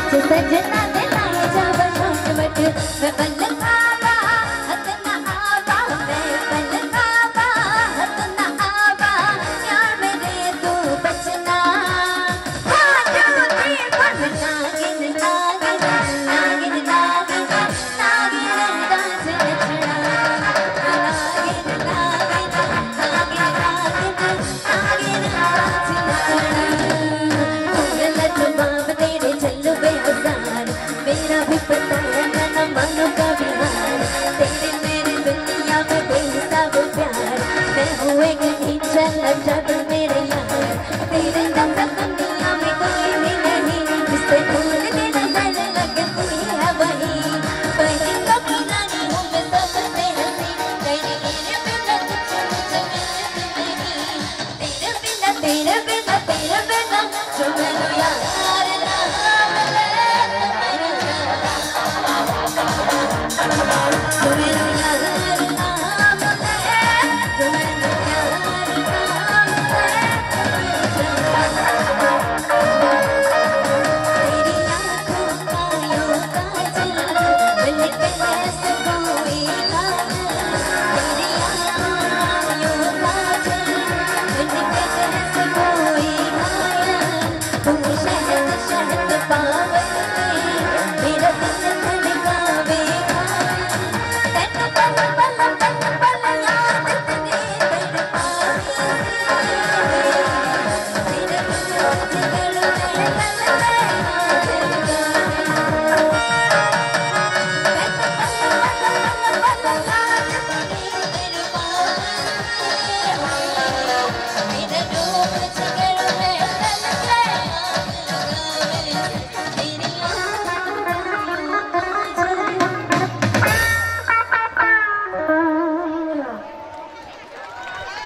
सजना दिलाए जब शोट मैं बल्ल खावा हत ना आवा मैं बल्ल खावा हत ना आवा यार मेरे तू बचना नागिन नागिन नागिन नागिन नागिन डांस नचना नागिन नागिन नागिन नागिन डांस नचना तेरे चल बेजार मेरा भी पता है ना मानो का बिहार तेरे मेरे दुनिया में बेहिसाब प्यार मैं हुए कहीं चल जब मेरे यार तेरे दम दुनिया में कोई भी नहीं जिससे